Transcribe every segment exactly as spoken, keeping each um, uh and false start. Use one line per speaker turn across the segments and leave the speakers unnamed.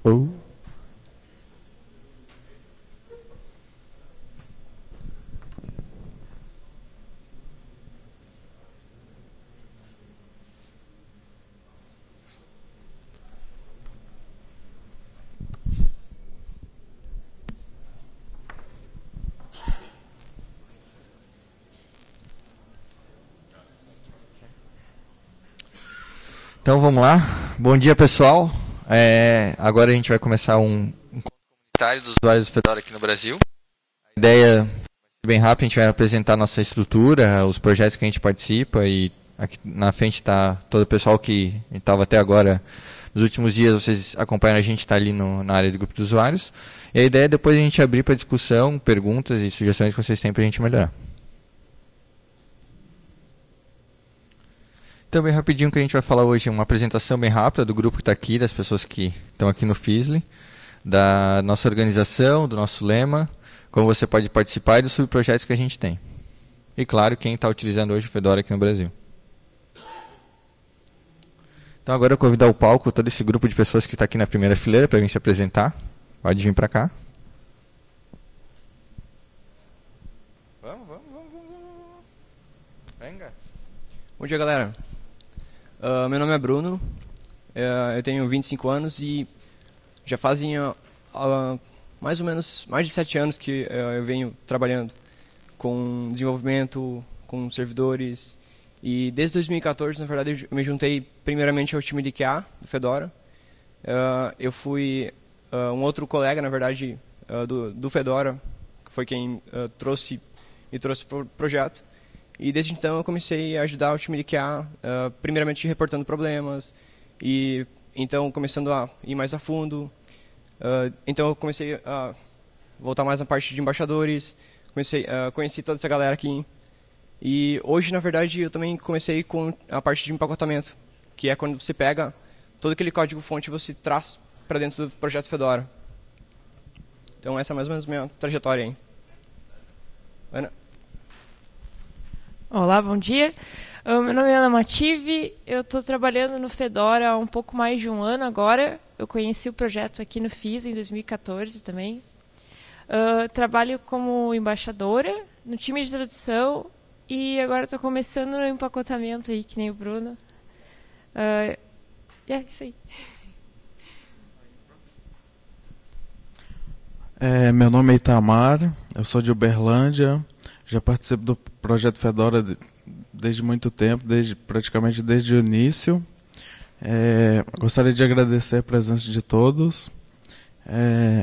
Oh. Então vamos lá. Bom dia, pessoal. É, agora a gente vai começar um, um comentário dos usuários do Fedora aqui no Brasil. A ideia vai ser bem rápida, a gente vai apresentar a nossa estrutura, os projetos que a gente participa, e aqui na frente está todo o pessoal que estava até agora, nos últimos dias vocês acompanham a gente, está ali no, na área do grupo de usuários. E a ideia é depois a gente abrir para discussão, perguntas e sugestões que vocês têm para a gente melhorar. Então, bem rapidinho, o que a gente vai falar hoje é uma apresentação bem rápida do grupo que está aqui, das pessoas que estão aqui no Fizzly, da nossa organização, do nosso lema, como você pode participar e dos subprojetos que a gente tem. E, claro, quem está utilizando hoje o Fedora aqui no Brasil. Então, agora eu convido ao palco todo esse grupo de pessoas que está aqui na primeira fileira para vir se apresentar. Pode vir para cá. Vamos, vamos, vamos, vamos. Venga.
Bom dia, galera. Uh, meu nome é Bruno, uh, eu tenho vinte e cinco anos e já fazem uh, uh, mais ou menos mais de sete anos que uh, eu venho trabalhando com desenvolvimento, com servidores, e desde dois mil e quatorze, na verdade, eu me juntei primeiramente ao time de Q A do Fedora. Uh, eu fui uh, um outro colega, na verdade, uh, do, do Fedora, que foi quem uh, trouxe, me trouxe para o projeto. E desde então eu comecei a ajudar o time de Q A, uh, primeiramente reportando problemas, e então começando a ir mais a fundo. Uh, então eu comecei a voltar mais na parte de embaixadores, comecei a uh, conhecer toda essa galera aqui. E hoje, na verdade, eu também comecei com a parte de empacotamento, que é quando você pega todo aquele código-fonte e você traz para dentro do projeto Fedora. Então essa é mais ou menos a minha trajetória aí. Ana?
Olá, bom dia. Uh, meu nome é Ana Mative, eu estou trabalhando no Fedora há um pouco mais de um ano agora. Eu conheci o projeto aqui no F I S em dois mil e quatorze também. Uh, trabalho como embaixadora no time de tradução e agora estou começando no empacotamento aí, que nem o Bruno. Uh, é isso aí.
É, meu nome é Itamar, eu sou de Uberlândia. Já participo do projeto Fedora desde muito tempo, desde, praticamente desde o início. É, gostaria de agradecer a presença de todos é,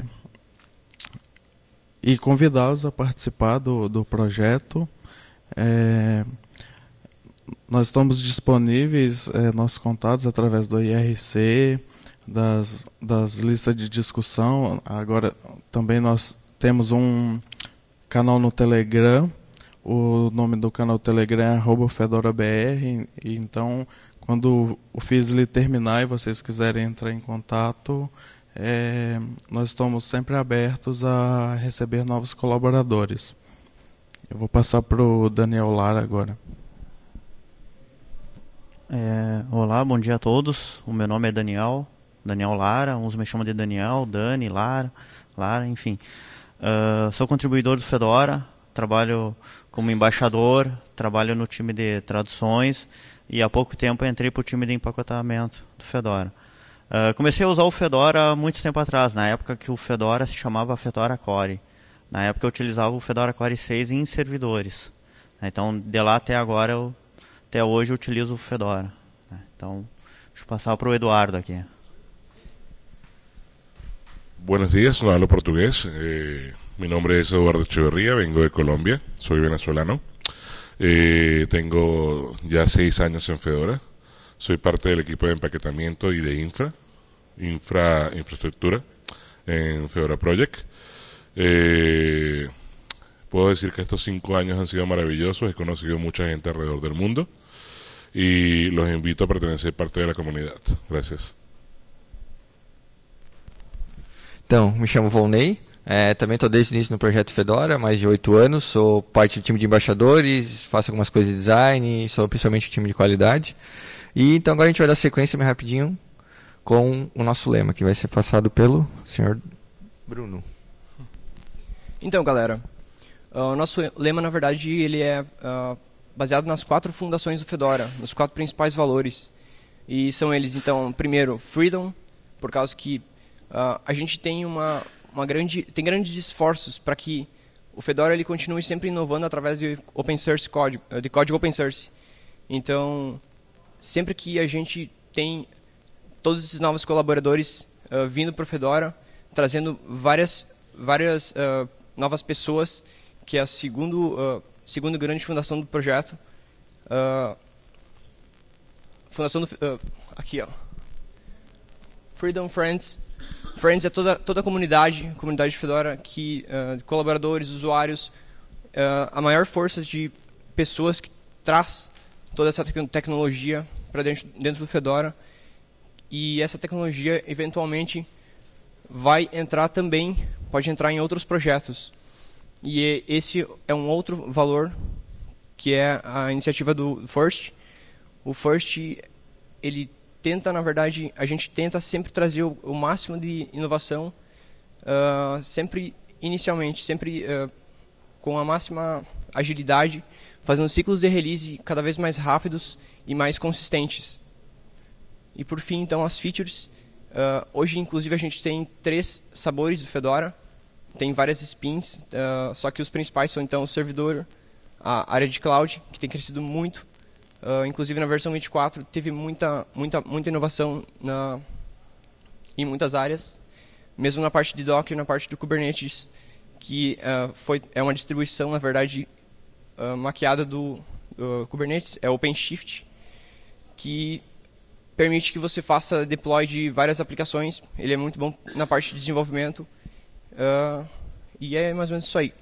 e convidá-los a participar do, do projeto. É, nós estamos disponíveis, é, nossos contatos, através do I R C, das, das listas de discussão. Agora também nós temos um canal no Telegram, o nome do canal Telegram é arroba FedoraBR, e então quando o Fizzly terminar e vocês quiserem entrar em contato, é, nós estamos sempre abertos a receber novos colaboradores. Eu vou passar para o Daniel Lara agora.
É, olá, bom dia a todos, o meu nome é Daniel, Daniel Lara, uns me chamam de Daniel, Dani, Lara, Lara, enfim. Uh, sou contribuidor do Fedora, trabalho como embaixador, trabalho no time de traduções e há pouco tempo entrei para o time de empacotamento do Fedora. Uh, comecei a usar o Fedora há muito tempo atrás, na época que o Fedora se chamava Fedora Core. Na época eu utilizava o Fedora Core seis em servidores. Então, de lá até agora, eu, até hoje, eu utilizo o Fedora. Então, deixa eu passar para o Eduardo aqui.
Buenos días, no hablo portugués. Eh, mi nombre es Eduardo Echeverría, vengo de Colombia, soy venezolano. Eh, tengo ya seis años en Fedora. Soy parte del equipo de empaquetamiento y de infra, infra infraestructura en Fedora Project. Eh, puedo decir que estos cinco años han sido maravillosos. He conocido mucha gente alrededor del mundo y los invito a pertenecer parte de la comunidad. Gracias.
Então, me chamo Volney, é, também estou desde o início no projeto Fedora, mais de oito anos, sou parte do time de embaixadores, faço algumas coisas de design, sou principalmente o time de qualidade. E então agora a gente vai dar sequência bem rapidinho com o nosso lema, que vai ser passado pelo senhor Bruno.
Então, galera, uh, o nosso lema, na verdade, ele é uh, baseado nas quatro fundações do Fedora, nos quatro principais valores. E são eles, então, primeiro, freedom, por causa que uh, a gente tem uma, uma grande, tem grandes esforços para que o Fedora ele continue sempre inovando através de open source código, de código open source. Então, sempre que a gente tem todos esses novos colaboradores uh, vindo para o Fedora, trazendo várias, várias uh, novas pessoas, que é a segundo, uh, segunda grande fundação do projeto. Uh, fundação do... Uh, aqui, ó. Freedom Friends. Friends é toda, toda a comunidade, a comunidade de Fedora, que, uh, colaboradores, usuários, uh, a maior força de pessoas que traz toda essa tec tecnologia para dentro, dentro do Fedora. E essa tecnologia, eventualmente, vai entrar também, pode entrar em outros projetos. E esse é um outro valor, que é a iniciativa do First. O First, ele tenta, na verdade, a gente tenta sempre trazer o, o máximo de inovação, uh, sempre inicialmente, sempre uh, com a máxima agilidade, fazendo ciclos de release cada vez mais rápidos e mais consistentes. E por fim, então, as features. Uh, hoje, inclusive, a gente tem três sabores do Fedora, tem várias spins, uh, só que os principais são, então, o servidor, a área de cloud, que tem crescido muito. Uh, inclusive na versão vinte e quatro teve muita, muita, muita inovação na, em muitas áreas, mesmo na parte de Docker, na parte do Kubernetes, que uh, foi, é uma distribuição, na verdade, uh, maquiada do uh, Kubernetes, é OpenShift, que permite que você faça deploy de várias aplicações. Ele é muito bom na parte de desenvolvimento, uh, e é mais ou menos isso aí.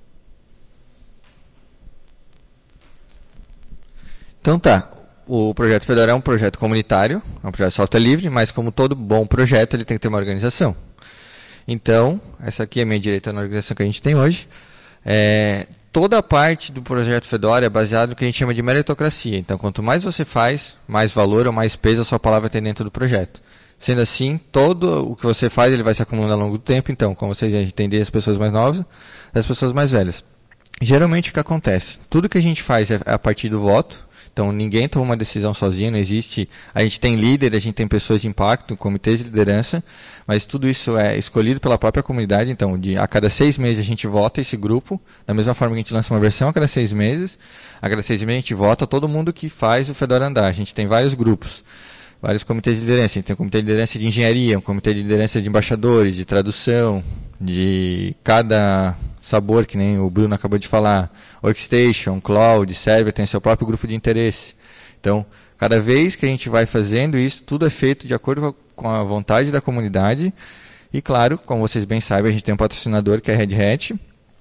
Então tá, o projeto Fedora é um projeto comunitário, é um projeto de software livre, mas como todo bom projeto, ele tem que ter uma organização. Então, essa aqui é a minha direita na organização que a gente tem hoje. É, toda a parte do projeto Fedora é baseada no que a gente chama de meritocracia. Então, quanto mais você faz, mais valor ou mais peso a sua palavra tem dentro do projeto. Sendo assim, todo o que você faz ele vai se acumulando ao longo do tempo. Então, como vocês entendem, as pessoas mais novas as pessoas mais velhas. Geralmente, o que acontece? Tudo que a gente faz é a partir do voto. Então, ninguém toma uma decisão sozinho, não existe... A gente tem líder, a gente tem pessoas de impacto, comitês de liderança, mas tudo isso é escolhido pela própria comunidade. Então, de, a cada seis meses a gente vota esse grupo, da mesma forma que a gente lança uma versão a cada seis meses, a cada seis meses a gente vota todo mundo que faz o Fedora andar. A gente tem vários grupos, vários comitês de liderança. A gente tem um comitê de liderança de engenharia, um comitê de liderança de embaixadores, de tradução, de cada... sabor, que nem o Bruno acabou de falar, Workstation, Cloud, Server, tem seu próprio grupo de interesse. Então, cada vez que a gente vai fazendo isso, tudo é feito de acordo com a vontade da comunidade. E, claro, como vocês bem sabem, a gente tem um patrocinador que é a Red Hat,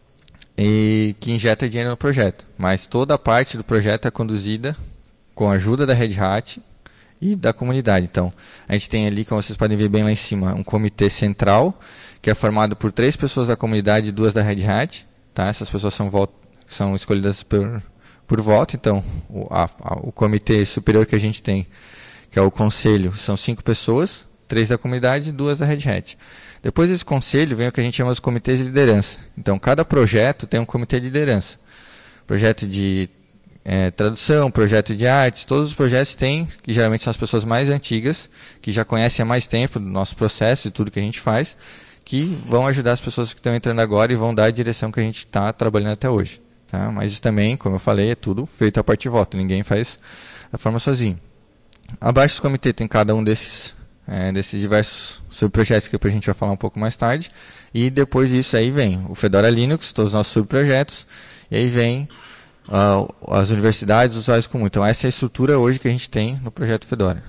e que injeta dinheiro no projeto. Mas toda a parte do projeto é conduzida com a ajuda da Red Hat e da comunidade. Então, a gente tem ali, como vocês podem ver bem lá em cima, um comitê central, que é formado por três pessoas da comunidade e duas da Red Hat. Tá? Essas pessoas são, são escolhidas por, por voto. Então, o, a, a, o comitê superior que a gente tem, que é o conselho, são cinco pessoas, três da comunidade e duas da Red Hat. Depois desse conselho vem o que a gente chama de comitês de liderança. Então, cada projeto tem um comitê de liderança. Projeto de é, tradução, projeto de artes, todos os projetos têm, que geralmente são as pessoas mais antigas, que já conhecem há mais tempo do nosso processo e tudo que a gente faz, que vão ajudar as pessoas que estão entrando agora e vão dar a direção que a gente está trabalhando até hoje. Tá? Mas isso também, como eu falei, é tudo feito a partir de voto, ninguém faz da forma sozinho. Abaixo do comitê tem cada um desses, é, desses diversos subprojetos que depois a gente vai falar um pouco mais tarde, e depois disso aí vem o Fedora Linux, todos os nossos subprojetos, e aí vem uh, as universidades, os usuários comuns. Então essa é a estrutura hoje que a gente tem no projeto Fedora.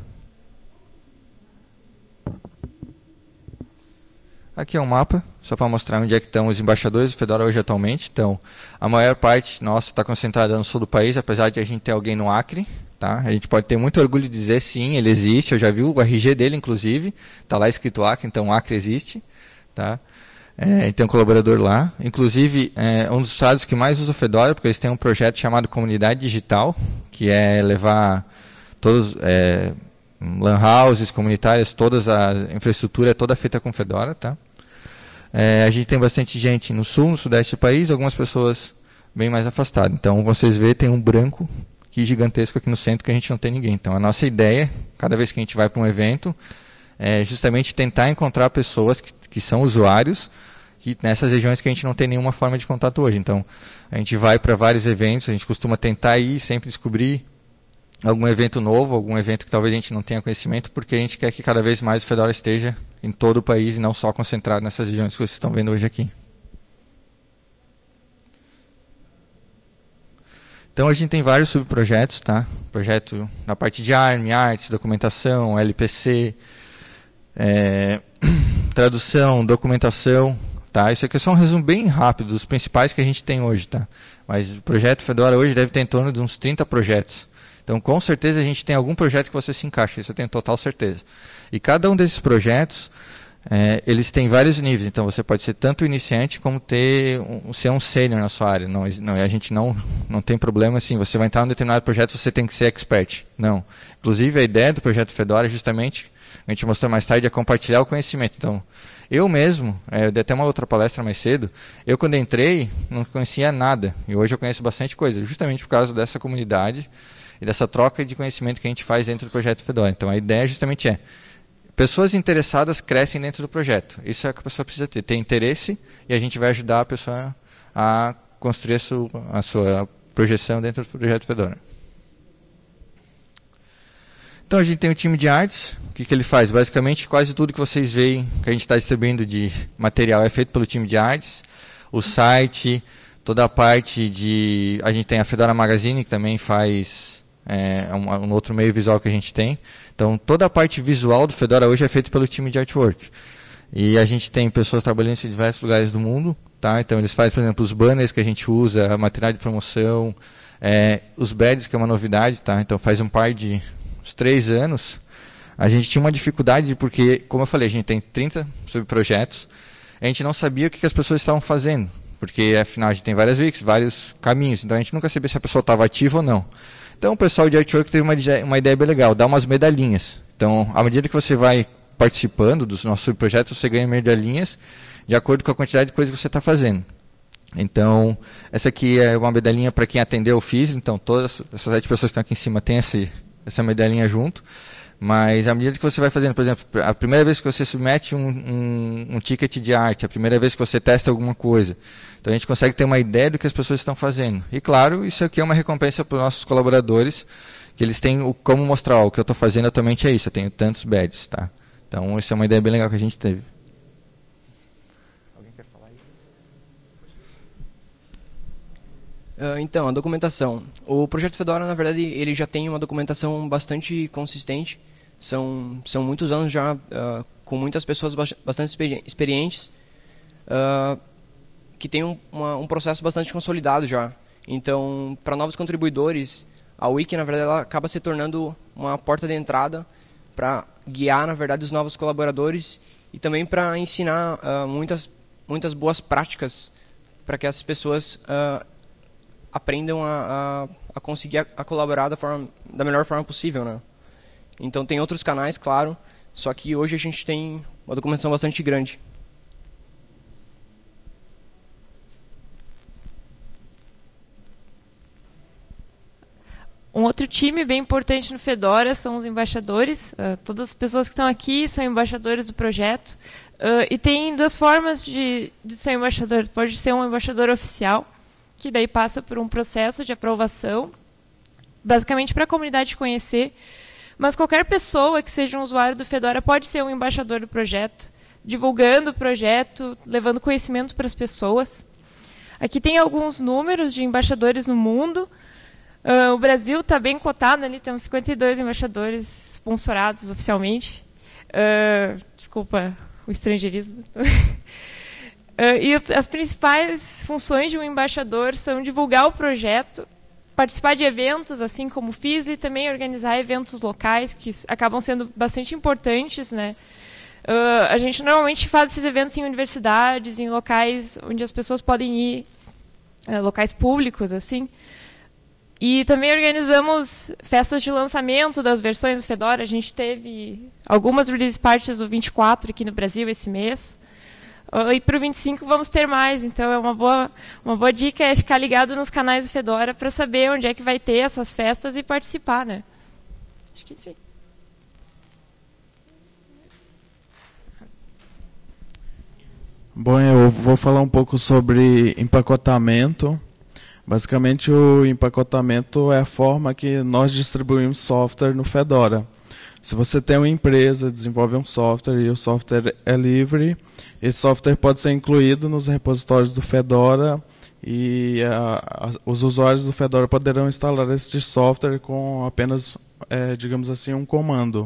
Aqui é um mapa, só para mostrar onde é que estão os embaixadores do Fedora hoje atualmente. Então, a maior parte nossa está concentrada no sul do país, apesar de a gente ter alguém no Acre. Tá? A gente pode ter muito orgulho de dizer sim, ele existe. Eu já vi o R G dele, inclusive. Está lá escrito Acre, então o Acre existe. Tá? É, ele tem um colaborador lá. Inclusive, é um dos estados que mais usa o Fedora, porque eles têm um projeto chamado Comunidade Digital, que é levar todos... É, lan houses comunitárias, todas a infraestrutura é toda feita com Fedora, tá? É, a gente tem bastante gente no sul, no sudeste do país, algumas pessoas bem mais afastadas. Então, vocês veem, tem um branco que gigantesco aqui no centro que a gente não tem ninguém. Então, a nossa ideia, cada vez que a gente vai para um evento, é justamente tentar encontrar pessoas que, que são usuários que, nessas regiões que a gente não tem nenhuma forma de contato hoje. Então, a gente vai para vários eventos, a gente costuma tentar ir, sempre descobrir algum evento novo, algum evento que talvez a gente não tenha conhecimento, porque a gente quer que cada vez mais o Fedora esteja em todo o país e não só concentrado nessas regiões que vocês estão vendo hoje aqui. Então a gente tem vários subprojetos, tá? Projeto na parte de A R M, artes, documentação, L P C, é, tradução, documentação, tá? Isso aqui é só um resumo bem rápido dos principais que a gente tem hoje, tá? Mas o projeto Fedora hoje deve ter em torno de uns trinta projetos. Então, com certeza, a gente tem algum projeto que você se encaixa, isso eu tenho total certeza. E cada um desses projetos, é, eles têm vários níveis. Então, você pode ser tanto iniciante como ter um, ser um sênior na sua área. Não, não, a gente não, não tem problema assim, você vai entrar em um determinado projeto, você tem que ser expert. Não. Inclusive, a ideia do projeto Fedora é justamente, a gente mostrou mais tarde, é compartilhar o conhecimento. Então, eu mesmo, é, eu dei até uma outra palestra mais cedo, eu quando entrei, não conhecia nada. E hoje eu conheço bastante coisa, justamente por causa dessa comunidade e dessa troca de conhecimento que a gente faz dentro do projeto Fedora. Então, a ideia justamente é, pessoas interessadas crescem dentro do projeto. Isso é o que a pessoa precisa ter, ter interesse, e a gente vai ajudar a pessoa a construir a sua, a sua projeção dentro do projeto Fedora. Então, a gente tem o time de artes. O que, que ele faz? Basicamente, quase tudo que vocês veem que a gente está distribuindo de material é feito pelo time de artes. O site, toda a parte de... A gente tem a Fedora Magazine, que também faz... É um, um outro meio visual que a gente tem. Então, toda a parte visual do Fedora hoje é feita pelo time de artwork. E a gente tem pessoas trabalhando em diversos lugares do mundo. Tá? Então, eles fazem, por exemplo, os banners que a gente usa, material de promoção, é, os badges, que é uma novidade. Tá? Então, faz um par de uns três anos, a gente tinha uma dificuldade, porque, como eu falei, a gente tem trinta subprojetos, a gente não sabia o que, que as pessoas estavam fazendo. Porque, afinal, a gente tem várias wikis, vários caminhos. Então, a gente nunca sabia se a pessoa estava ativa ou não. Então, o pessoal de artwork teve uma, uma ideia bem legal, dar umas medalhinhas. Então, à medida que você vai participando dos nossos subprojetos, você ganha medalhinhas de acordo com a quantidade de coisa que você está fazendo. Então, essa aqui é uma medalhinha para quem atendeu o F I S. Então, todas essas sete pessoas que estão aqui em cima têm esse, essa medalhinha junto. Mas, à medida que você vai fazendo, por exemplo, a primeira vez que você submete um, um, um ticket de arte, a primeira vez que você testa alguma coisa, então a gente consegue ter uma ideia do que as pessoas estão fazendo. E, claro, isso aqui é uma recompensa para os nossos colaboradores, que eles têm o, como mostrar, ó, o que eu estou fazendo atualmente é isso, eu tenho tantos badges. Tá? Então, isso é uma ideia bem legal que a gente teve. Alguém quer falar aí?
Uh, então, a documentação. O projeto Fedora, na verdade, ele já tem uma documentação bastante consistente. São, são muitos anos já, uh, com muitas pessoas bastante experi experientes, uh, que tem um, uma, um processo bastante consolidado já. Então, para novos contribuidores, a Wiki, na verdade, ela acaba se tornando uma porta de entrada para guiar, na verdade, os novos colaboradores e também para ensinar uh, muitas, muitas boas práticas para que as pessoas uh, aprendam a, a, a conseguir a, a colaborar da, forma, da melhor forma possível, né? Então, tem outros canais, claro, só que hoje a gente tem uma documentação bastante grande.
Um outro time bem importante no Fedora são os embaixadores. Uh, todas as pessoas que estão aqui são embaixadores do projeto. Uh, e tem duas formas de, de ser embaixador. Pode ser um embaixador oficial, que daí passa por um processo de aprovação, basicamente para a comunidade conhecer. Mas qualquer pessoa que seja um usuário do Fedora pode ser um embaixador do projeto, divulgando o projeto, levando conhecimento para as pessoas. Aqui tem alguns números de embaixadores no mundo. Uh, o Brasil está bem cotado ali, temos cinquenta e dois embaixadores sponsораdos oficialmente. Uh, desculpa o estrangeirismo. uh, e as principais funções de um embaixador são divulgar o projeto, participar de eventos, assim como o F I S, e também organizar eventos locais, que acabam sendo bastante importantes, né? Uh, a gente normalmente faz esses eventos em universidades, em locais onde as pessoas podem ir, uh, locais públicos, assim. E também organizamos festas de lançamento das versões do Fedora. A gente teve algumas release parties do vinte e quatro aqui no Brasil esse mês. E para o vinte e cinco vamos ter mais. Então é uma boa, uma boa dica é ficar ligado nos canais do Fedora para saber onde é que vai ter essas festas e participar, né? Acho que sim.
Bom, eu vou falar um pouco sobre empacotamento. Basicamente, o empacotamento é a forma que nós distribuímos software no Fedora. Se você tem uma empresa, desenvolve um software e o software é livre, esse software pode ser incluído nos repositórios do Fedora e a, a, os usuários do Fedora poderão instalar esse software com apenas, é, digamos assim, um comando.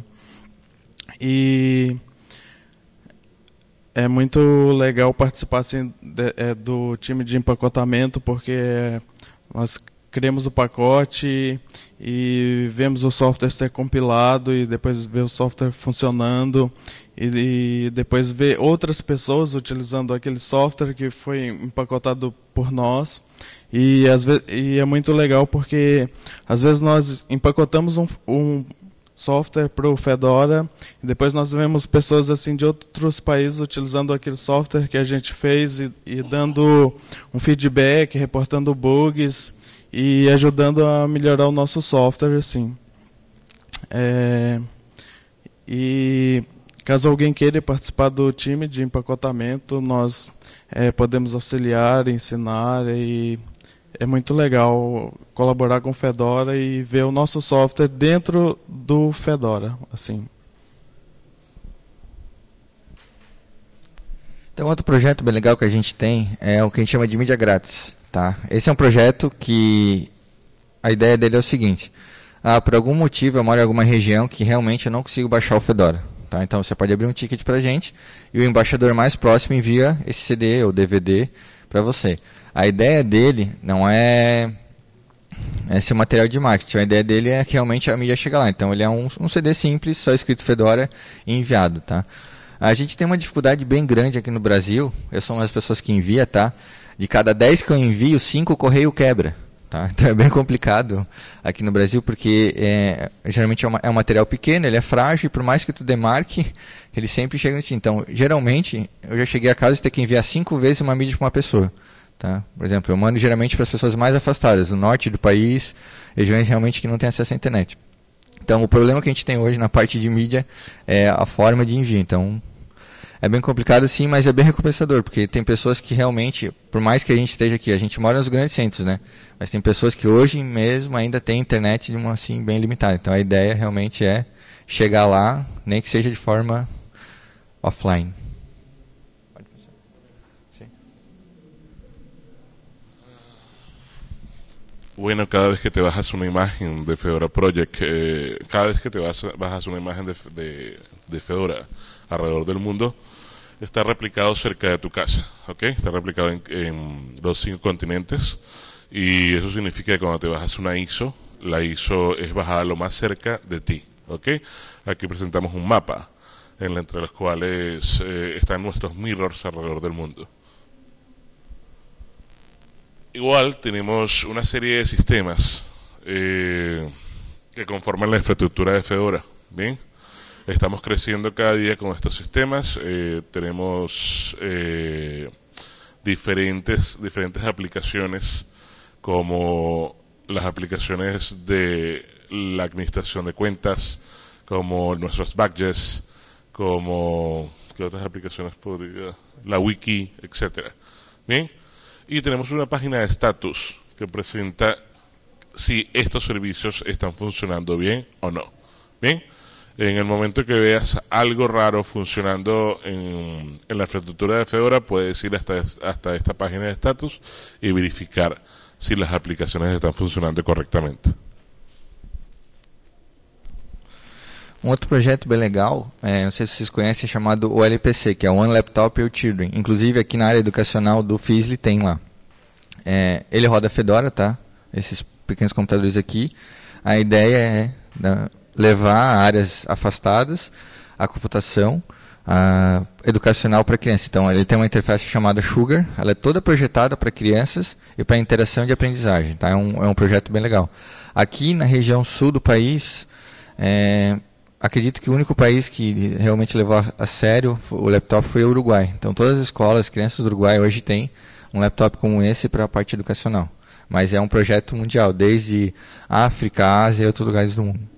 E é muito legal participar assim, de, é, do time de empacotamento, porque nós criamos o pacote e vemos o software ser compilado e depois ver o software funcionando e, e depois ver outras pessoas utilizando aquele software que foi empacotado por nós. E, às vezes, e é muito legal porque às vezes nós empacotamos um, um software para o Fedora e depois nós vemos pessoas assim de outros países utilizando aquele software que a gente fez e, e dando um feedback, reportando bugs e ajudando a melhorar o nosso software, assim. É, e caso alguém queira participar do time de empacotamento, nós é, podemos auxiliar, ensinar, e é muito legal colaborar com o Fedora e ver o nosso software dentro do Fedora, assim.
Então, outro projeto bem legal que a gente tem é o que a gente chama de mídia grátis. Tá? Esse é um projeto que a ideia dele é o seguinte: ah, por algum motivo eu moro em alguma região que realmente eu não consigo baixar o Fedora. Tá? Então você pode abrir um ticket para a gente e o embaixador mais próximo envia esse C D ou D V D para você. A ideia dele não é esse material de marketing, a ideia dele é que realmente a mídia chega lá. Então ele é um, um C D simples, só escrito Fedora e enviado. Tá? A gente tem uma dificuldade bem grande aqui no Brasil, eu sou uma das pessoas que envia, tá? De cada dez que eu envio, cinco o correio quebra. Tá? Então é bem complicado aqui no Brasil, porque é, geralmente é, uma, é um material pequeno, ele é frágil, e por mais que tu demarque, ele sempre chega assim. Então, geralmente, eu já cheguei a caso de ter que enviar cinco vezes uma mídia para uma pessoa. Tá? Por exemplo, eu mando geralmente para as pessoas mais afastadas, do norte do país, regiões realmente que não têm acesso à internet. Então, o problema que a gente tem hoje na parte de mídia é a forma de envio. Então, é bem complicado sim, mas é bem recompensador, porque tem pessoas que realmente, por mais que a gente esteja aqui, a gente mora nos grandes centros, né? Mas tem pessoas que hoje mesmo ainda têm internet de uma, assim, bem limitada. Então a ideia realmente é chegar lá, nem que seja de forma offline. Pode passar. Sim.
Bueno, cada vez que te bajas una imagen de Fedora Project, eh, cada vez que te vas, bajas una imagen de, de, de Fedora alrededor del mundo, está replicado cerca de tu casa, ¿ok? Está replicado en, en los cinco continentes, y eso significa que cuando te bajas una I S O, la I S O es bajada lo más cerca de ti, ¿ok? Aquí presentamos un mapa en, entre los cuales eh, están nuestros mirrors alrededor del mundo. Igual tenemos una serie de sistemas eh, que conforman la infraestructura de Fedora, ¿bien? Estamos creciendo cada día con estos sistemas, eh, tenemos eh, diferentes, diferentes aplicaciones, como las aplicaciones de la administración de cuentas, como nuestros badges, como ¿qué otras aplicaciones podría? La wiki, etcétera. Bien, y tenemos una página de estatus que presenta si estos servicios están funcionando bien o no. Bien. En el momento que veas algo raro funcionando en, en la infraestructura de Fedora, puedes ir hasta, hasta esta página de estatus y verificar si las aplicaciones están funcionando correctamente.
Um outro projeto bem legal, é, não sei se vocês conhecem, é chamado O L P C, que é One Laptop Per Children. Inclusive aqui na área educacional do Fiesli tem lá. É, ele roda Fedora, tá? Esses pequenos computadores aqui. A ideia é da, levar a áreas afastadas a computação, a educacional para criança. Então, ele tem uma interface chamada Sugar, ela é toda projetada para crianças e para interação de aprendizagem. Tá? É, um, é um projeto bem legal. Aqui na região sul do país, é, acredito que o único país que realmente levou a, a sério o laptop foi o Uruguai. Então, todas as escolas, as crianças do Uruguai hoje têm um laptop como esse para a parte educacional. Mas é um projeto mundial, desde África, Ásia e outros lugares do mundo.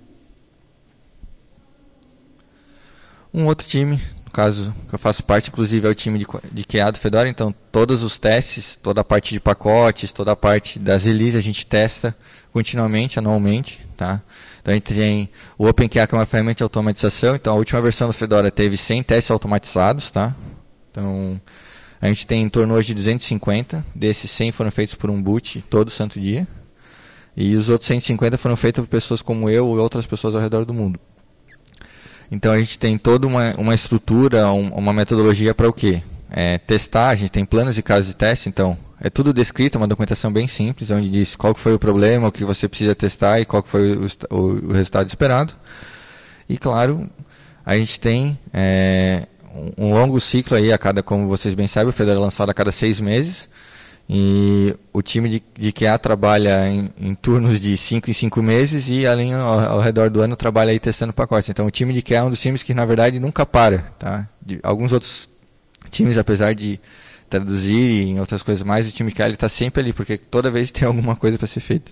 Um outro time, no caso que eu faço parte, inclusive, é o time de, de Q A do Fedora. Então, todos os testes, toda a parte de pacotes, toda a parte das releases a gente testa continuamente, anualmente. Tá? Então, a gente tem o OpenQA, que é uma ferramenta de automatização. Então, a última versão do Fedora teve cem testes automatizados. Tá? Então, a gente tem em torno hoje de duzentos e cinquenta. Desses cem foram feitos por um boot todo santo dia. E os outros cento e cinquenta foram feitos por pessoas como eu e outras pessoas ao redor do mundo. Então a gente tem toda uma, uma estrutura, um, uma metodologia para o quê? É, testar, a gente tem planos e casos de teste, então é tudo descrito, uma documentação bem simples, onde diz qual que foi o problema, o que você precisa testar e qual que foi o, o, o resultado esperado. E claro, a gente tem é, um, um longo ciclo aí, a cada, como vocês bem sabem, o Fedora é lançado a cada seis meses. E o time de, de Q A trabalha em, em turnos de cinco em cinco meses e além ao, ao redor do ano trabalha aí testando pacotes. Então o time de Q A é um dos times que na verdade nunca para. Tá? De, alguns outros times, apesar de traduzir e em outras coisas mais, o time de Q A está sempre ali, porque toda vez tem alguma coisa para ser feita.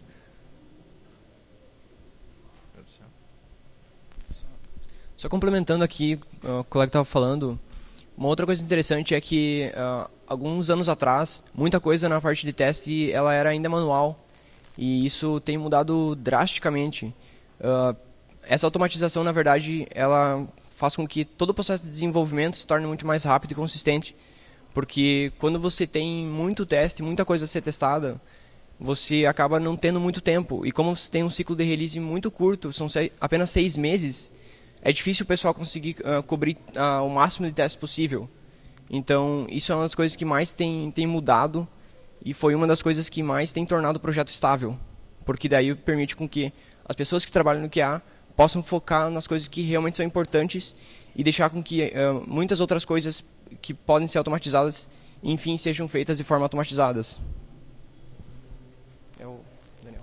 Só complementando aqui uh, o colega estava falando, uma outra coisa interessante é que uh, alguns anos atrás, muita coisa na parte de teste ela era ainda manual e isso tem mudado drasticamente. Uh, essa automatização, na verdade, ela faz com que todo o processo de desenvolvimento se torne muito mais rápido e consistente, porque quando você tem muito teste, muita coisa a ser testada, você acaba não tendo muito tempo. E como você tem um ciclo de release muito curto, são seis, apenas seis meses, é difícil o pessoal conseguir uh, cobrir uh, o máximo de testes possível. Então, isso é uma das coisas que mais tem, tem mudado e foi uma das coisas que mais tem tornado o projeto estável. Porque daí permite com que as pessoas que trabalham no Q A possam focar nas coisas que realmente são importantes e deixar com que uh, muitas outras coisas que podem ser automatizadas, enfim, sejam feitas de forma automatizadas. É o Daniel.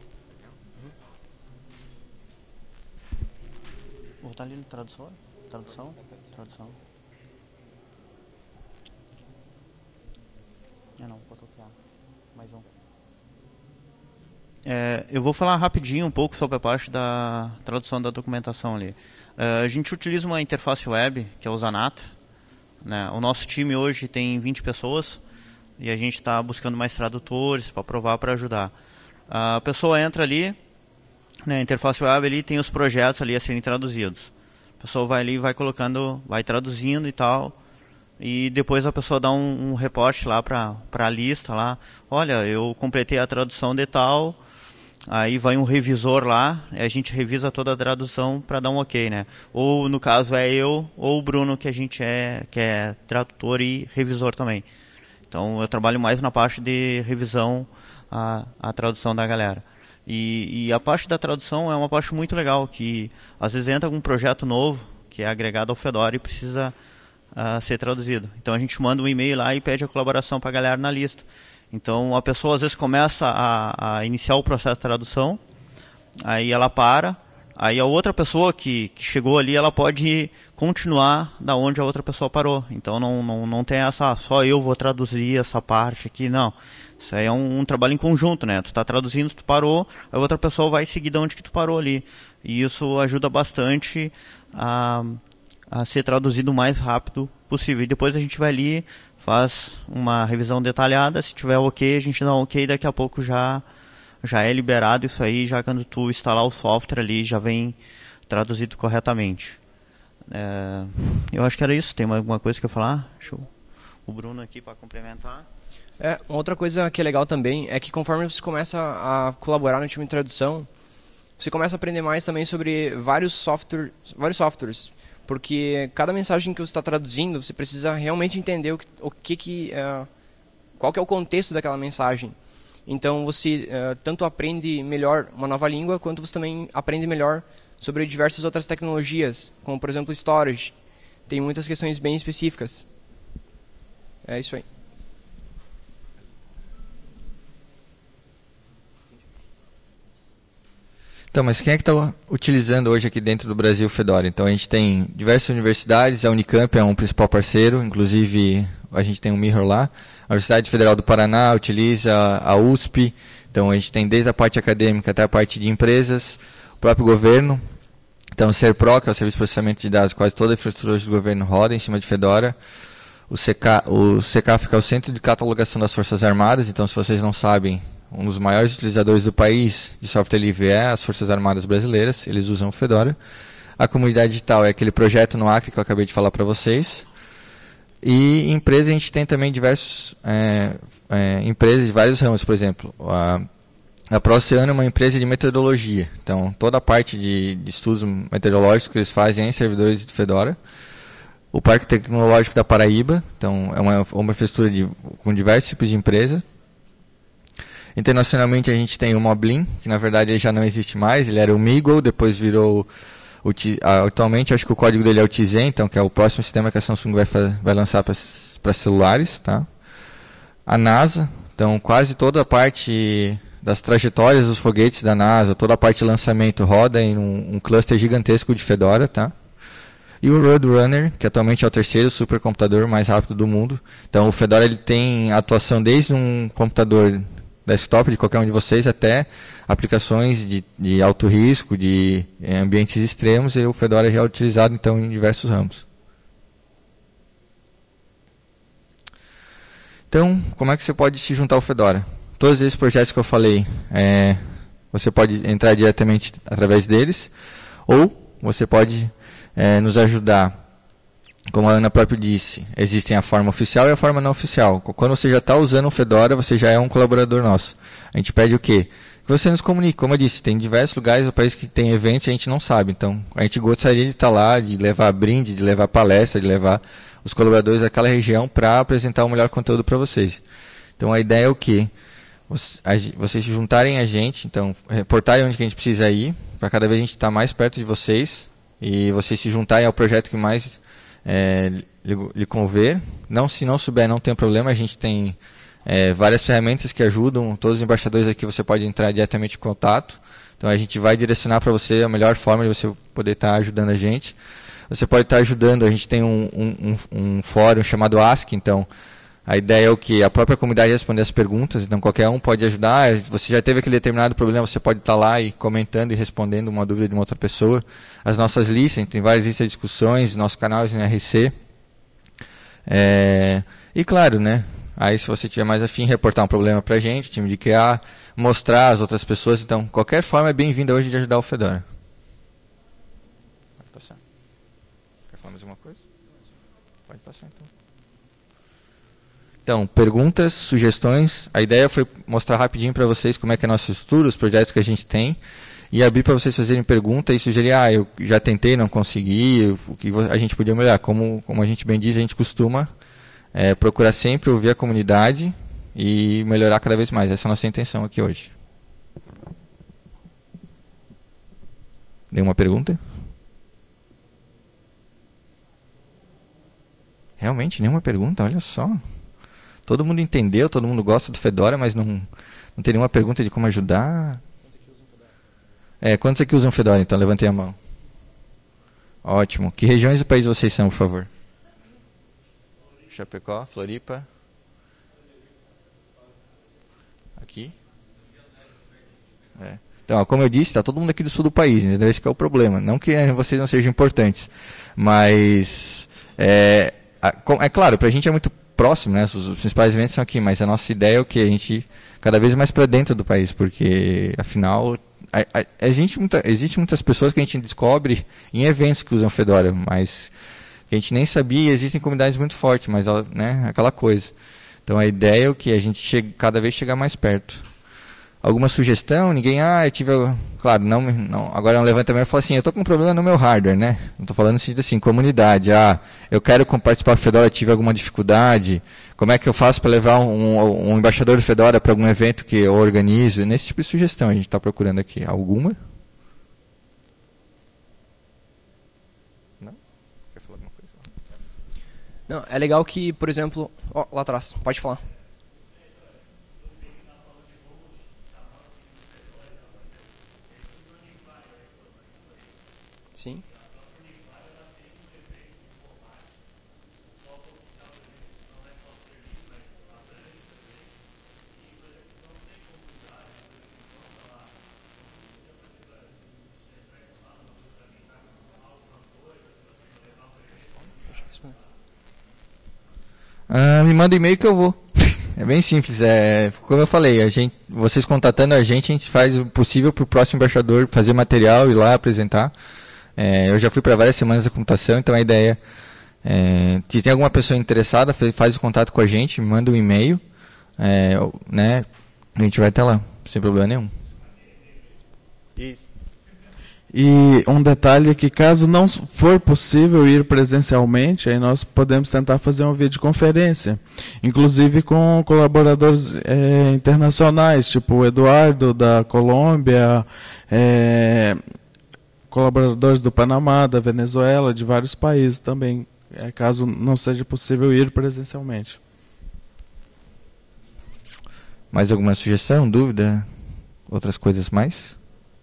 Vou voltar ali no tradutor. Tradução. Tradução. É, não, vou tocar. Mais um. É, eu vou falar rapidinho um pouco sobre a parte da tradução da documentação ali. É, a gente utiliza uma interface web, que é o Zanata. Né? O nosso time hoje tem vinte pessoas e a gente está buscando mais tradutores para provar, para ajudar. A pessoa entra ali, na interface web ali tem os projetos ali a serem traduzidos. A pessoa vai ali, vai colocando, vai traduzindo e tal. E depois a pessoa dá um, um reporte lá para a lista lá. Olha, eu completei a tradução de tal. Aí vai um revisor lá, a gente revisa toda a tradução para dar um ok, né? Ou no caso é eu ou o Bruno, que a gente é, que é tradutor e revisor também. Então eu trabalho mais na parte de revisão a, a tradução da galera. E, e a parte da tradução é uma parte muito legal, que às vezes entra algum projeto novo que é agregado ao Fedora e precisa uh, ser traduzido. Então a gente manda um e-mail lá e pede a colaboração para a galera na lista. Então a pessoa às vezes começa a, a iniciar o processo de tradução, aí ela para, aí a outra pessoa que, que chegou ali, ela pode continuar da onde a outra pessoa parou. Então não, não, não tem essa, só eu vou traduzir essa parte aqui, não. Isso aí é um, um trabalho em conjunto, né? Tu está traduzindo, tu parou, a outra pessoa vai seguir de onde que tu parou ali. E isso ajuda bastante a, a ser traduzido o mais rápido possível. E depois a gente vai ali, faz uma revisão detalhada, se tiver ok, a gente dá um ok, daqui a pouco já, já é liberado isso aí, já quando tu instalar o software ali, já vem traduzido corretamente. É, eu acho que era isso. Tem alguma coisa que eu falar? Deixa eu, o Bruno aqui para complementar.
É, outra coisa que é legal também é que conforme você começa a colaborar no time de tradução, você começa a aprender mais também sobre vários, software, vários softwares. Porque cada mensagem que você está traduzindo, você precisa realmente entender o que, o que, que uh, qual que é o contexto daquela mensagem. Então você uh, tanto aprende melhor uma nova língua, quanto você também aprende melhor sobre diversas outras tecnologias, como por exemplo storage. tem muitas questões bem específicas. É isso aí.
Então, mas quem é que está utilizando hoje aqui dentro do Brasil o Fedora? Então, a gente tem diversas universidades, a Unicamp é um principal parceiro, inclusive a gente tem um Mirror lá. A Universidade Federal do Paraná utiliza, a U S P, então a gente tem desde a parte acadêmica até a parte de empresas, o próprio governo. Então, o SERPRO, que é o Serviço de Processamento de Dados, quase toda a infraestrutura do governo roda em cima de Fedora. O C K, o C K F, que é o Centro de Catalogação das Forças Armadas, então, se vocês não sabem, um dos maiores utilizadores do país de software livre é as Forças Armadas Brasileiras, eles usam o Fedora. A comunidade digital é aquele projeto no Acre que eu acabei de falar para vocês. E empresa, a gente tem também diversas é, é, empresas de vários ramos, por exemplo. A, a Proceano é uma empresa de metodologia, então toda a parte de, de estudos meteorológicos que eles fazem é em servidores de Fedora. O Parque Tecnológico da Paraíba, então é uma, uma infraestrutura de, com diversos tipos de empresa. Internacionalmente a gente tem o Moblin, que na verdade ele já não existe mais, ele era o Meagle, depois virou, o, atualmente acho que o código dele é o Tizen, então que é o próximo sistema que a Samsung vai, vai lançar para celulares. Tá? A NASA, então quase toda a parte das trajetórias dos foguetes da NASA, toda a parte de lançamento roda em um, um cluster gigantesco de Fedora. Tá? E o Roadrunner, que atualmente é o terceiro supercomputador mais rápido do mundo. Então o Fedora ele tem atuação desde um computador desktop de qualquer um de vocês até aplicações de, de alto risco, de ambientes extremos, e o Fedora já é utilizado então em diversos ramos. Então, como é que você pode se juntar ao Fedora? Todos esses projetos que eu falei, é, você pode entrar diretamente através deles, ou você pode é, nos ajudar. Como a Ana próprio disse, existem a forma oficial e a forma não oficial. Quando você já está usando o Fedora, você já é um colaborador nosso. A gente pede o quê? Que você nos comunique. Como eu disse, tem diversos lugares do país que tem eventos e a gente não sabe. Então, a gente gostaria de estar lá, de levar brinde, de levar palestra, de levar os colaboradores daquela região para apresentar o melhor conteúdo para vocês. Então, a ideia é o quê? Vocês se juntarem a gente, então, reportarem onde que a gente precisa ir, para cada vez a gente estar mais perto de vocês, e vocês se juntarem ao projeto que mais É, lhe, lhe conver. Não, se não souber, não tem problema, a gente tem é, várias ferramentas que ajudam, todos os embaixadores aqui você pode entrar diretamente em contato, então a gente vai direcionar para você a melhor forma de você poder estar ajudando a gente. Você pode estar ajudando, a gente tem um, um, um, um fórum chamado Ask, então a ideia é o que? A própria comunidade responder as perguntas, então qualquer um pode ajudar. Você já teve aquele determinado problema, você pode estar lá e comentando e respondendo uma dúvida de uma outra pessoa. As nossas listas, tem várias listas de discussões, nosso canal é no R C. É, e claro, né? Aí se você tiver mais afim, reportar um problema para a gente, time de Q A, mostrar às outras pessoas. Então, qualquer forma é bem-vinda hoje de ajudar o Fedora. Pode passar. Quer falar mais uma coisa? Pode passar então. Então, perguntas, sugestões. A ideia foi mostrar rapidinho para vocês como é que é nosso estudo, os projetos que a gente tem, e abrir para vocês fazerem perguntas e sugerir, ah, eu já tentei, não consegui, o que a gente podia melhorar. Como, como a gente bem diz, a gente costuma é, procurar sempre ouvir a comunidade e melhorar cada vez mais. Essa é a nossa intenção aqui hoje. Nenhuma pergunta? Realmente, nenhuma pergunta, olha só. Todo mundo entendeu, todo mundo gosta do Fedora, mas não, não tem nenhuma pergunta de como ajudar. É, quantos aqui usam Fedora, então? Levantem a mão. Ótimo. Que regiões do país vocês são, por favor? Chapecó, Floripa. Aqui. É. Então, ó, como eu disse, está todo mundo aqui do sul do país, entendeu? Esse que é o problema. Não que vocês não sejam importantes, mas é, é claro, para a gente é muito próximo, né? Os, os principais eventos são aqui, mas a nossa ideia é o que a gente cada vez mais para dentro do país, porque afinal a, a, a gente muita, existe muitas pessoas que a gente descobre em eventos que usam Fedora, mas que a gente nem sabia, e existem comunidades muito fortes, mas né, aquela coisa. Então a ideia é o que a gente chega, cada vez chegar mais perto. Alguma sugestão? Ninguém, ah, eu tive, claro, não, não agora um levantamento e fala assim, eu estou com um problema no meu hardware, né? Não estou falando assim, assim, comunidade, ah, eu quero participar do Fedora, tive alguma dificuldade, como é que eu faço para levar um, um embaixador do Fedora para algum evento que eu organizo? Nesse tipo de sugestão a gente está procurando aqui. Alguma? Não? Quer falar alguma coisa?
Não, é legal que, por exemplo... Ó, lá atrás, pode falar. Sim.
Ah, me manda e-mail que eu vou. É bem simples. É, como eu falei, a gente, vocês contatando a gente, a gente faz o possível para o próximo embaixador fazer material e ir lá apresentar. É, eu já fui para várias semanas da computação, então a ideia é, se tem alguma pessoa interessada, faz o contato com a gente, me manda um e-mail, é, né, a gente vai até lá, sem problema nenhum.
E, e um detalhe é que caso não for possível ir presencialmente, aí nós podemos tentar fazer uma videoconferência, inclusive com colaboradores é, internacionais, tipo o Eduardo da Colômbia, é, colaboradores do Panamá, da Venezuela, de vários países também, é, caso não seja possível ir presencialmente.
Mais alguma sugestão, dúvida, outras coisas mais?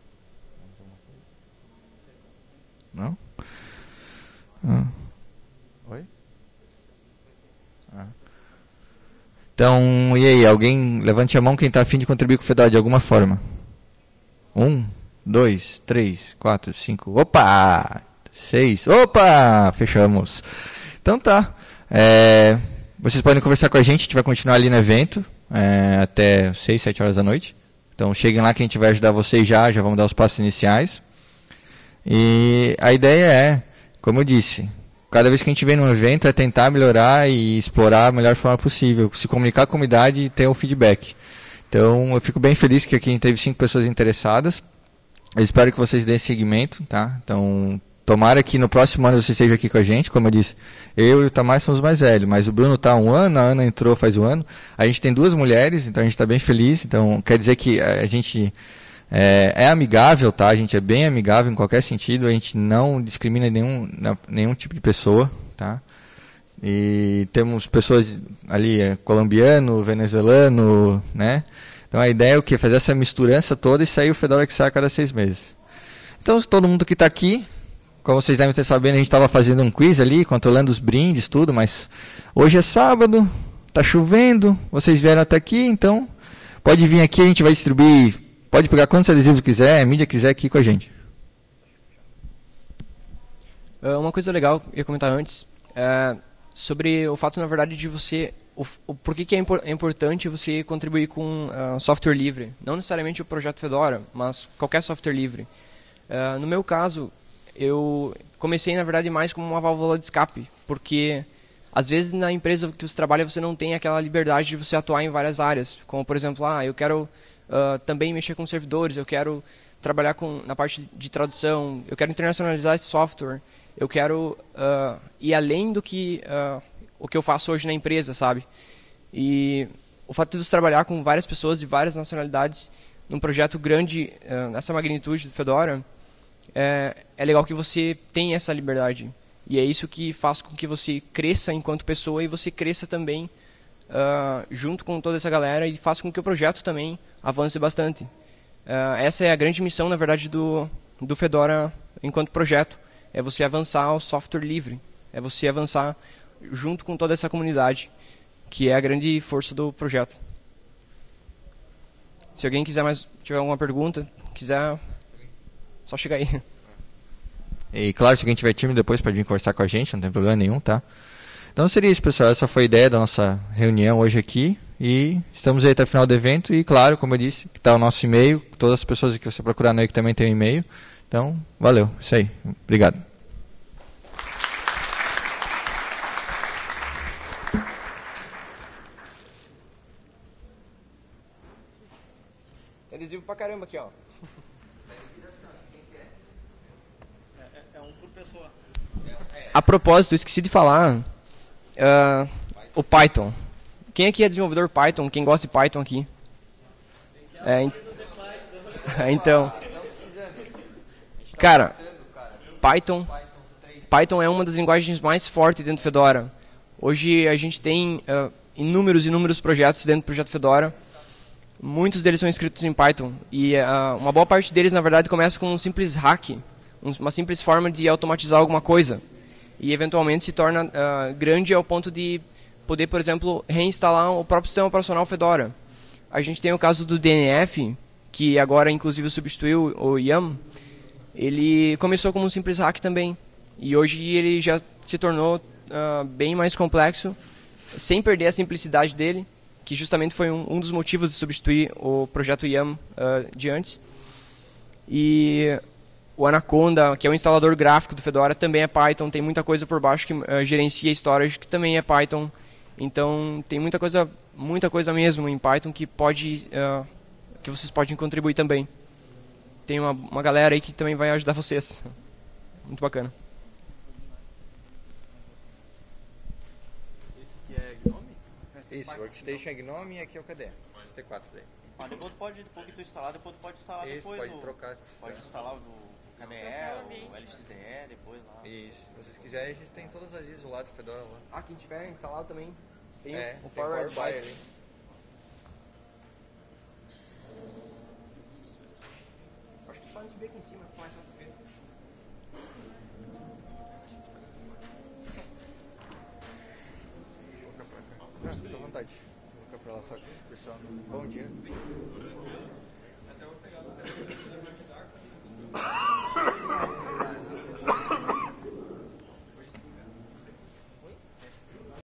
Não? Ah. Oi? Ah. Então, e aí, alguém levante a mão quem está a fim de contribuir com o Fedora de alguma forma. Um, dois, três, quatro, cinco, opa! Seis, opa! Fechamos. Então tá. É, vocês podem conversar com a gente, a gente vai continuar ali no evento é, até seis, sete horas da noite. Então cheguem lá que a gente vai ajudar vocês já, já vamos dar os passos iniciais. E a ideia é, como eu disse, cada vez que a gente vem num evento é tentar melhorar e explorar a melhor forma possível, se comunicar com a comunidade e ter um feedback. Então eu fico bem feliz que aqui a gente teve cinco pessoas interessadas. Eu espero que vocês deem seguimento, tá? Então, tomara que no próximo ano você esteja aqui com a gente. Como eu disse, eu e o Tamar somos mais velhos, mas o Bruno está há um ano, a Ana entrou faz um ano. A gente tem duas mulheres, então a gente está bem feliz. Então, quer dizer que a gente é, é amigável, tá? A gente é bem amigável em qualquer sentido. A gente não discrimina nenhum, nenhum tipo de pessoa, tá? E temos pessoas ali, é, colombiano, venezuelano, né? Então a ideia é o quê? Fazer essa misturança toda e sair o Fedora que sai a cada seis meses. Então todo mundo que está aqui, como vocês devem estar sabendo, a gente estava fazendo um quiz ali, controlando os brindes, tudo, mas hoje é sábado, está chovendo, vocês vieram até aqui, então pode vir aqui, a gente vai distribuir, pode pegar quantos adesivos quiser, a mídia quiser aqui com a gente.
Uma coisa legal que eu ia comentar antes, é sobre o fato, na verdade, de você... O, o, por que, que é, impor, é importante você contribuir com uh, software livre? Não necessariamente o projeto Fedora, mas qualquer software livre. Uh, no meu caso, eu comecei, na verdade, mais como uma válvula de escape, porque às vezes na empresa que você trabalha você não tem aquela liberdade de você atuar em várias áreas. Como, por exemplo, ah, eu quero uh, também mexer com servidores, eu quero trabalhar com, na parte de tradução, eu quero internacionalizar esse software, eu quero uh, ir além do que... Uh, o que eu faço hoje na empresa, sabe? E o fato de você trabalhar com várias pessoas de várias nacionalidades num projeto grande, uh, nessa magnitude do Fedora, é, é legal que você tenha essa liberdade. E é isso que faz com que você cresça enquanto pessoa e você cresça também uh, junto com toda essa galera e faz com que o projeto também avance bastante. Uh, essa é a grande missão, na verdade, do, do Fedora enquanto projeto. É você avançar o software livre. É você avançar junto com toda essa comunidade, que é a grande força do projeto. Se alguém quiser mais, tiver alguma pergunta, quiser, só chegar aí.
E claro, se alguém tiver tímido depois pode vir conversar com a gente, não tem problema nenhum, tá? Então seria isso, pessoal, essa foi a ideia da nossa reunião hoje aqui, e estamos aí até o final do evento, e claro, como eu disse, que está o nosso e-mail, todas as pessoas que você procurar no aí que também tem um e-mail. Então, valeu, isso aí, obrigado.
Adesivo pra caramba aqui, ó.
É um por pessoa.
A propósito, eu esqueci de falar, uh, o Python. Quem aqui é desenvolvedor Python? Quem gosta de Python aqui? É, então, cara, Python, Python é uma das linguagens mais fortes dentro do Fedora. Hoje a gente tem uh, inúmeros, inúmeros projetos dentro do Projeto Fedora. Muitos deles são escritos em Python. E uh, uma boa parte deles, na verdade, começa com um simples hack, um, uma simples forma de automatizar alguma coisa. E, eventualmente, se torna uh, grande ao ponto de poder, por exemplo, reinstalar o próprio sistema operacional Fedora. A gente tem o caso do D N F, que agora, inclusive, substituiu o Yum. Ele começou como um simples hack também. E hoje ele já se tornou uh, bem mais complexo, sem perder a simplicidade dele, que justamente foi um, um dos motivos de substituir o projeto Yum uh, de antes. E o Anaconda, que é o instalador gráfico do Fedora, também é Python. Tem muita coisa por baixo que uh, gerencia storage, que também é Python. Então tem muita coisa, muita coisa mesmo em Python que pode, uh, que vocês podem contribuir também. Tem uma, uma galera aí que também vai ajudar vocês. Muito bacana.
Isso, Workstation é Gnome e aqui é o K D E. T quatro daí.
Ah, depois tu pode, depois que tu instalar, depois tu pode instalar
Isso,
depois
pode
o,
trocar.
pode instalar o K D E, o L X D E, depois lá.
Isso, se vocês quiserem, a gente tem todas as I S O lá do Fedora lá.
Ah, quem tiver instalado também tem
É,
o
tem
Power
Power Buy ali.
Acho que vocês podem subir aqui em cima, fica mais fácil ver.
Não, fica à vontade. Vou colocar pra lá só que o pessoal. Bom dia.